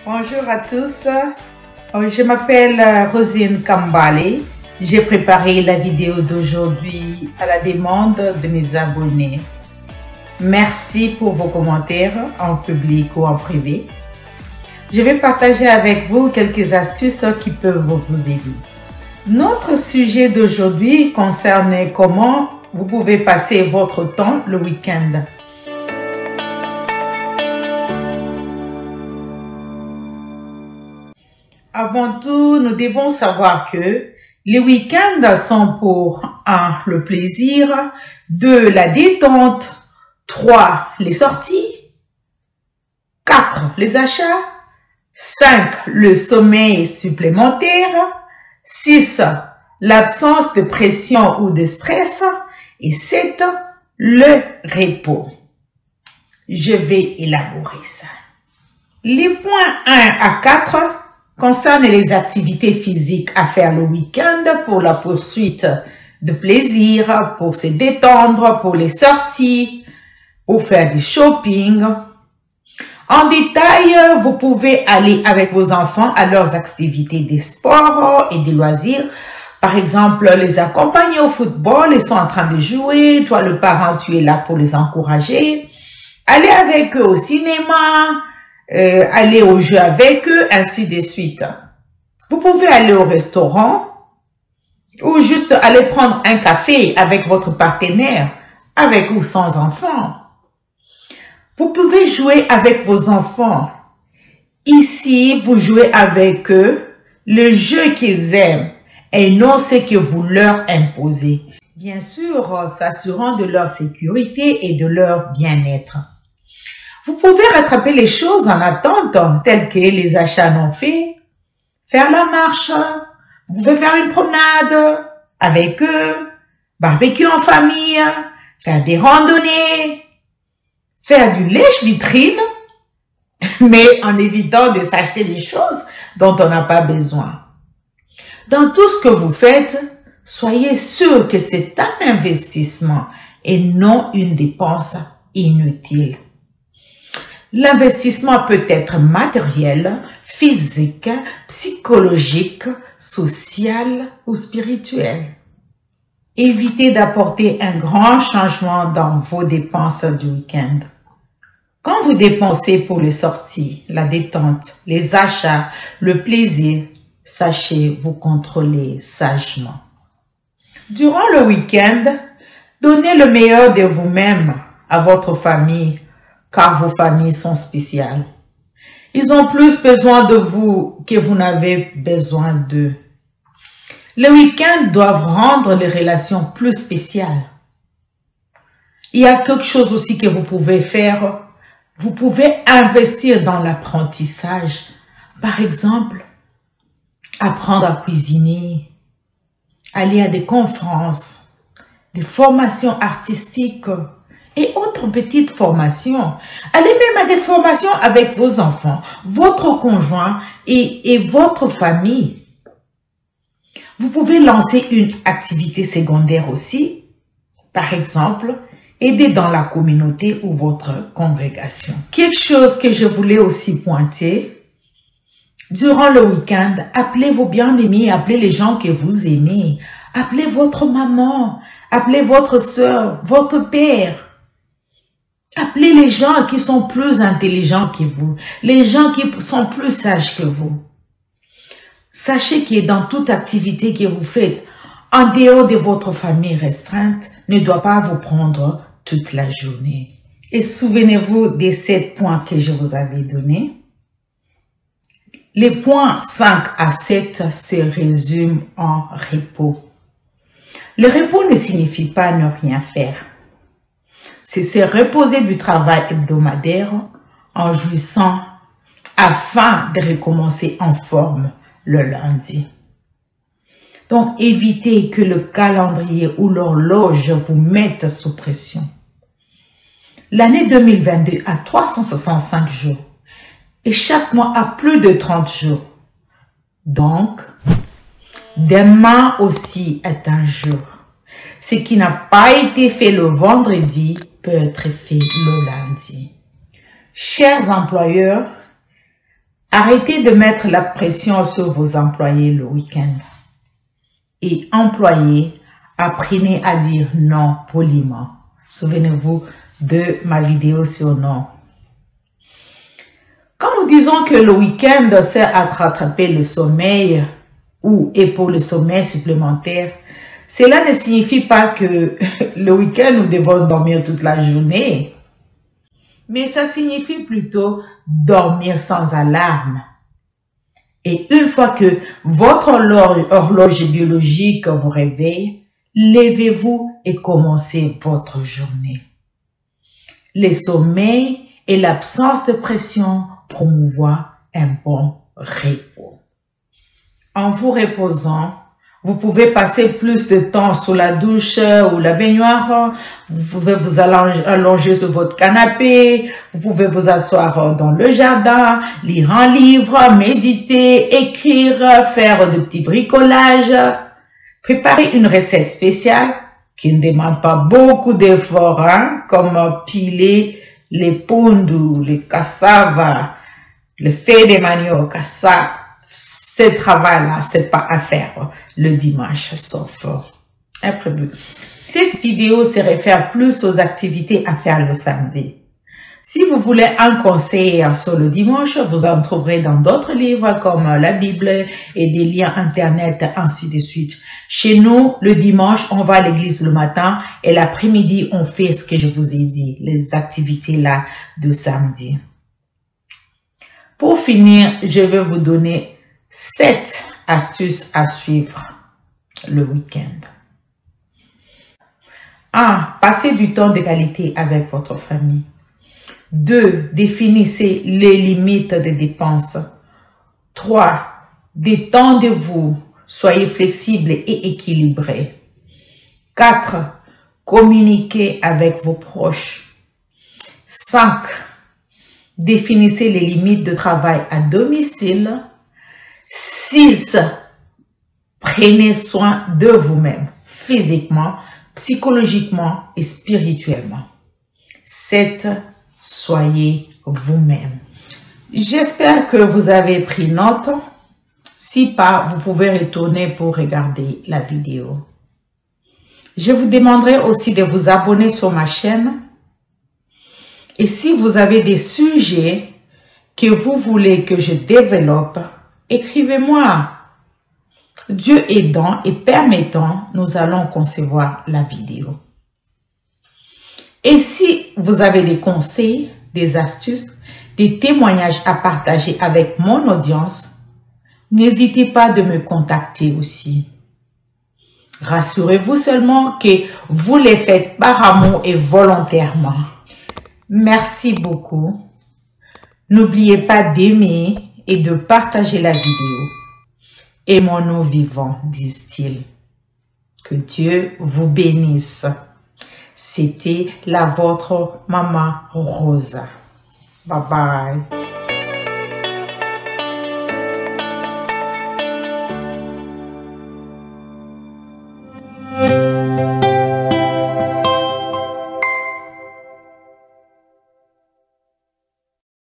Bonjour à tous, je m'appelle Rosine Kambale. J'ai préparé la vidéo d'aujourd'hui à la demande de mes abonnés. Merci pour vos commentaires en public ou en privé. Je vais partager avec vous quelques astuces qui peuvent vous aider. Notre sujet d'aujourd'hui concerne comment vous pouvez passer votre temps le week-end. Avant tout, nous devons savoir que les week-ends sont pour 1. Le plaisir, 2. La détente, 3. Les sorties, 4. Les achats, 5. Le sommeil supplémentaire, 6. L'absence de pression ou de stress et 7. Le repos. Je vais élaborer ça. Les points 1 à 4 concerne les activités physiques à faire le week-end pour la poursuite de plaisir, pour se détendre, pour les sorties, pour faire du shopping. En détail, vous pouvez aller avec vos enfants à leurs activités de sport et de loisirs. Par exemple, les accompagner au football, ils sont en train de jouer, toi le parent, tu es là pour les encourager. Aller avec eux au cinéma, aller au jeu avec eux, ainsi de suite. Vous pouvez aller au restaurant ou juste aller prendre un café avec votre partenaire, avec ou sans enfant. Vous pouvez jouer avec vos enfants. Ici, vous jouez avec eux le jeu qu'ils aiment et non ce que vous leur imposez. Bien sûr, s'assurant de leur sécurité et de leur bien-être. Vous pouvez rattraper les choses en attente, telles que les achats non faits, faire la marche, vous pouvez faire une promenade avec eux, barbecue en famille, faire des randonnées, faire du lèche-vitrine, mais en évitant de s'acheter des choses dont on n'a pas besoin. Dans tout ce que vous faites, soyez sûr que c'est un investissement et non une dépense inutile. L'investissement peut être matériel, physique, psychologique, social ou spirituel. Évitez d'apporter un grand changement dans vos dépenses du week-end. Quand vous dépensez pour les sorties, la détente, les achats, le plaisir, sachez vous contrôler sagement. Durant le week-end, donnez le meilleur de vous-même à votre famille, car vos familles sont spéciales. Ils ont plus besoin de vous que vous n'avez besoin d'eux. Les week-ends doivent rendre les relations plus spéciales. Il y a quelque chose aussi que vous pouvez faire. Vous pouvez investir dans l'apprentissage. Par exemple, apprendre à cuisiner, aller à des conférences, des formations artistiques, et autres petites formations. Allez même à des formations avec vos enfants, votre conjoint et votre famille. Vous pouvez lancer une activité secondaire aussi. Par exemple, aider dans la communauté ou votre congrégation. Quelque chose que je voulais aussi pointer. Durant le week-end, appelez vos bien-aimés, appelez les gens que vous aimez. Appelez votre maman, appelez votre soeur, votre père. Appelez les gens qui sont plus intelligents que vous, les gens qui sont plus sages que vous. Sachez que dans toute activité que vous faites, en dehors de votre famille restreinte, ne doit pas vous prendre toute la journée. Et souvenez-vous des 7 points que je vous avais donnés. Les points 5 à 7 se résument en repos. Le repos ne signifie pas ne rien faire. C'est se reposer du travail hebdomadaire en jouissant afin de recommencer en forme le lundi. Donc, évitez que le calendrier ou l'horloge vous mette sous pression. L'année 2022 a 365 jours et chaque mois a plus de 30 jours. Donc, demain aussi est un jour. Ce qui n'a pas été fait le vendredi peut être fait le lundi. Chers employeurs, Arrêtez de mettre la pression sur vos employés le week-end. Et employés, apprenez à dire non poliment. Souvenez-vous de ma vidéo sur non. Quand nous disons que le week-end sert à rattraper le sommeil ou est pour le sommeil supplémentaire, cela ne signifie pas que le week-end nous devons dormir toute la journée, mais ça signifie plutôt dormir sans alarme. Et une fois que votre horloge biologique vous réveille, levez-vous et commencez votre journée. Le sommeil et l'absence de pression promouvoient un bon repos. En vous reposant, vous pouvez passer plus de temps sous la douche ou la baignoire. Vous pouvez vous allonger sur votre canapé. Vous pouvez vous asseoir dans le jardin, lire un livre, méditer, écrire, faire de petits bricolages. Préparer une recette spéciale qui ne demande pas beaucoup d'efforts, comme piler les pondu, les cassava, le fait de manioc, ça. Ce travail-là, c'est pas à faire le dimanche, sauf imprévu. Cette vidéo se réfère plus aux activités à faire le samedi. Si vous voulez un conseil sur le dimanche, vous en trouverez dans d'autres livres comme la Bible et des liens internet, ainsi de suite. Chez nous, le dimanche, on va à l'église le matin et l'après-midi, on fait ce que je vous ai dit, les activités là de samedi. Pour finir, je vais vous donner 7 astuces à suivre le week-end. 1. Passez du temps de qualité avec votre famille. 2. Définissez les limites des dépenses. 3. Détendez-vous. Soyez flexible et équilibré. 4. Communiquez avec vos proches. 5. Définissez les limites de travail à domicile. 6. Prenez soin de vous-même, physiquement, psychologiquement et spirituellement. 7. Soyez vous-même. J'espère que vous avez pris note. Si pas, vous pouvez retourner pour regarder la vidéo. Je vous demanderai aussi de vous abonner sur ma chaîne. Et si vous avez des sujets que vous voulez que je développe, écrivez-moi. Dieu aidant et permettant, nous allons concevoir la vidéo. Et si vous avez des conseils, des astuces, des témoignages à partager avec mon audience, n'hésitez pas de me contacter aussi. Rassurez-vous seulement que vous les faites par amour et volontairement. Merci beaucoup. N'oubliez pas d'aimer et de partager la vidéo. Aimons-nous vivants, disent-ils. Que Dieu vous bénisse. C'était la vôtre maman Rosa. Bye bye.